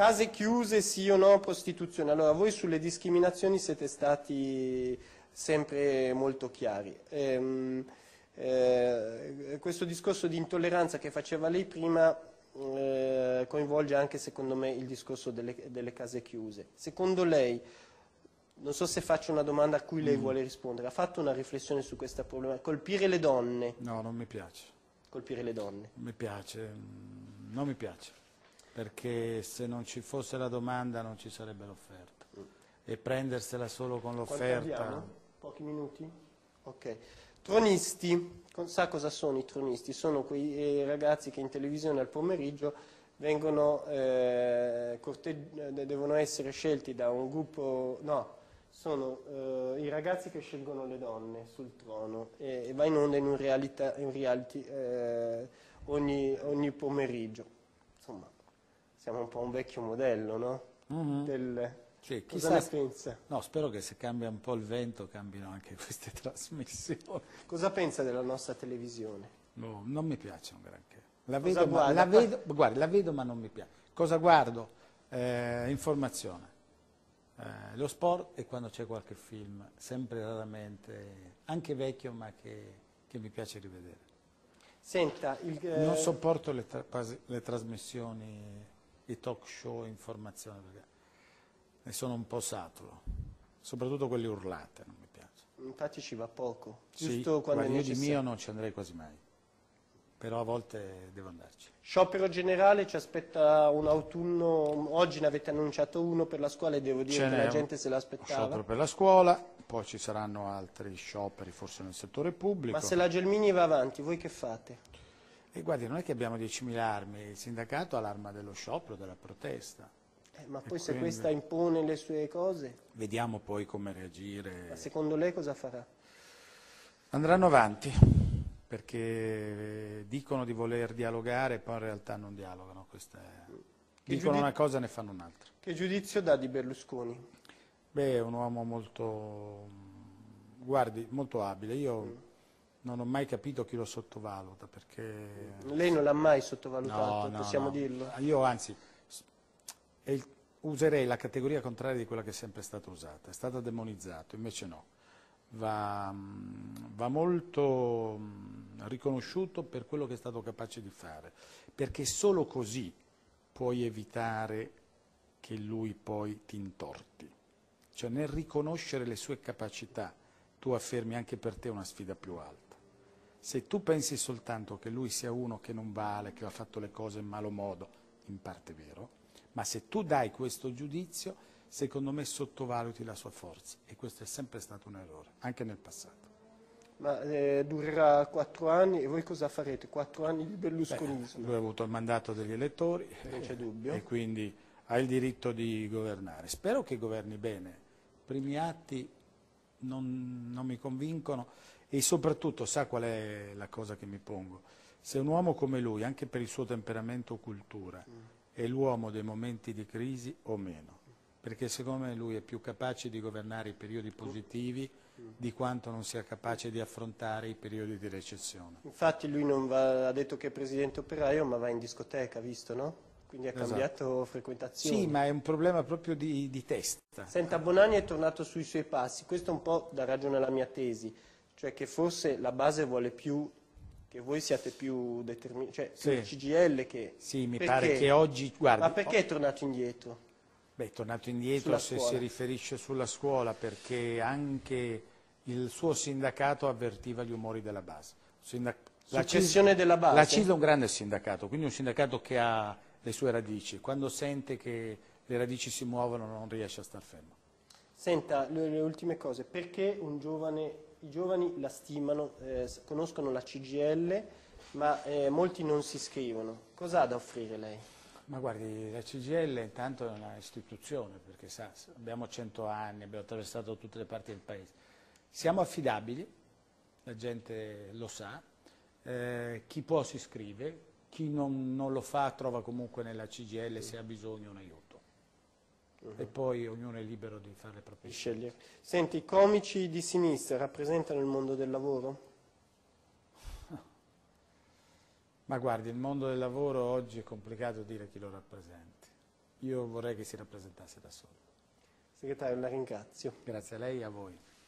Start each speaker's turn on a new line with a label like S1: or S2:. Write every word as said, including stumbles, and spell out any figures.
S1: Case chiuse, sì o no, prostituzione. Allora, voi sulle discriminazioni siete stati sempre molto chiari. Ehm, eh, questo discorso di intolleranza che faceva lei prima eh, coinvolge anche, secondo me, il discorso delle, delle case chiuse. Secondo lei, non so se faccio una domanda a cui lei
S2: Mm.
S1: vuole rispondere, ha fatto una riflessione su questa problematica? Colpire le donne?
S2: No, non mi piace.
S1: Colpire le donne.
S2: Non mi piace, mm, non mi piace, perché se non ci fosse la domanda non ci sarebbe l'offerta.
S1: Mm.
S2: E prendersela solo con
S1: Quanto
S2: l'offerta...
S1: abbiamo? Pochi minuti? Ok. Tronisti, Con- sa cosa sono i tronisti? Sono quei eh, ragazzi che in televisione al pomeriggio vengono, eh, corte- eh, devono essere scelti da un gruppo, no, sono eh, i ragazzi che scelgono le donne sul trono e, e va in onda in un realita- in reality eh, ogni, ogni pomeriggio. Insomma, siamo un po' un vecchio modello, no?
S2: Mhm.
S1: Del,
S2: Sì,
S1: cosa
S2: chissà
S1: ne
S2: se-
S1: pensa?
S2: No, spero che se cambia un po' il vento cambino anche queste trasmissioni.
S1: Cosa pensa della nostra televisione?
S2: No, non mi piace un granché. La
S1: Cosa
S2: vedo, ma,
S1: guarda?
S2: la vedo, guardi, la vedo ma non mi piace. Cosa guardo? Eh, informazione, eh, lo sport e quando c'è qualche film, sempre raramente, anche vecchio ma che, che mi piace rivedere.
S1: Senta, il, eh,
S2: Non sopporto le, tra- quasi- le trasmissioni, i talk show, informazione, perché ne sono un po' saturo, soprattutto quelle urlate, non mi piace.
S1: infatti ci va poco,
S2: Sì,
S1: giusto quando
S2: guarda,
S1: è
S2: io di
S1: necessario.
S2: mio non ci andrei quasi mai, però a volte devo andarci.
S1: Sciopero generale, ci aspetta un autunno, oggi ne avete annunciato uno per la scuola e devo dire
S2: Ce
S1: che
S2: n'è
S1: la
S2: un
S1: gente se
S2: sciopero
S1: l'aspettava.
S2: per la scuola, poi ci saranno altri scioperi forse nel settore pubblico.
S1: Ma se la Gelmini va avanti, voi che fate?
S2: E guardi, non è che abbiamo diecimila armi, il sindacato ha l'arma dello sciopero, della protesta.
S1: Eh, ma
S2: E
S1: poi se
S2: quindi
S1: questa impone le sue cose,
S2: Vediamo poi come reagire.
S1: ma secondo lei cosa farà?
S2: Andranno avanti, perché dicono di voler dialogare, poi in realtà non dialogano. Questa è...
S1: Che
S2: Dicono
S1: giudi-
S2: una cosa e ne fanno un'altra.
S1: Che giudizio dà di Berlusconi?
S2: Beh, è un uomo molto, guardi, molto abile. Io non ho mai capito chi lo sottovaluta, perché...
S1: Lei non l'ha mai sottovalutato,
S2: No, no,
S1: possiamo
S2: no.
S1: dirlo.
S2: Io anzi s- è il- userei la categoria contraria di quella che è sempre stata usata. È stato demonizzato, invece no. Va, mh, va molto mh, riconosciuto per quello che è stato capace di fare, perché solo così puoi evitare che lui poi ti intorti. Cioè nel riconoscere le sue capacità tu affermi anche per te una sfida più alta. Se tu pensi soltanto che lui sia uno che non vale, che ha fatto le cose in malo modo, in parte è vero, ma se tu dai questo giudizio, secondo me sottovaluti la sua forza, e questo è sempre stato un errore, anche nel passato.
S1: Ma eh, durerà quattro anni e voi cosa farete? Quattro anni di
S2: Beh,
S1: berlusconismo?
S2: lui ha avuto il mandato degli elettori
S1: Non c'è dubbio.
S2: e quindi ha il diritto di governare. Spero che governi bene. I primi atti non, non mi convincono e soprattutto sa qual è la cosa che mi pongo? Se un uomo come lui, anche per il suo temperamento o cultura, è l'uomo dei momenti di crisi o meno, perché secondo me lui è più capace di governare i periodi positivi di quanto non sia capace di affrontare i periodi di recessione.
S1: Infatti lui non va, ha detto che è presidente operaio, ma va in discoteca, visto, no? Quindi ha
S2: Esatto.
S1: cambiato frequentazione.
S2: Sì, ma è un problema proprio di, di testa.
S1: Senta, Bonanni è tornato sui suoi passi, questo un po' dà ragione alla mia tesi, cioè che forse la base vuole più che voi siate più determinati, cioè più
S2: Sì.
S1: il C G L che...
S2: Sì, mi
S1: Perché?
S2: pare che oggi, guardi,
S1: Ma perché è tornato indietro?
S2: beh, è tornato indietro
S1: Sulla
S2: se
S1: scuola.
S2: si riferisce sulla scuola, perché anche il suo sindacato avvertiva gli umori della base. Sindac- la
S1: Suppressione
S2: CISL
S1: della base?
S2: La CISL è un grande sindacato, quindi un sindacato che ha le sue radici. Quando sente che le radici si muovono non riesce a star fermo.
S1: Senta, le, le ultime cose, perché un giovane, i giovani la stimano, eh, s- conoscono la C G L, ma eh, molti non si iscrivono. Cosa ha da offrire lei?
S2: Ma guardi, la C G L intanto è una istituzione, perché sa, abbiamo cento anni, abbiamo attraversato tutte le parti del paese. Siamo affidabili, la gente lo sa, eh, chi può si iscrive, chi non, non lo fa trova comunque nella C G L se ha bisogno un aiuto. Uh-huh. E poi ognuno è libero di fare le proprie
S1: Di
S2: scelte.
S1: scegliere. Senti, i comici di sinistra rappresentano il mondo del lavoro?
S2: Ma guardi, il mondo del lavoro oggi è complicato dire chi lo rappresenti, io vorrei che si rappresentasse da solo.
S1: Segretario, la ringrazio.
S2: Grazie a lei e a voi.